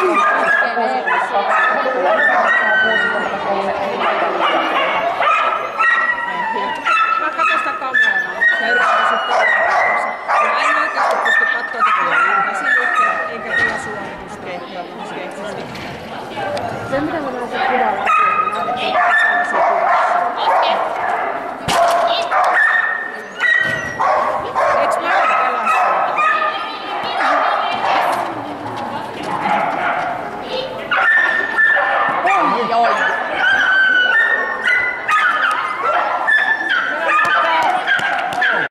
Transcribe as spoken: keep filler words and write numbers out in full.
Mä katson sitä kameraa ja yritän sitten. Mä en oikeasti pysty katsoa, että tulee käsilykkää.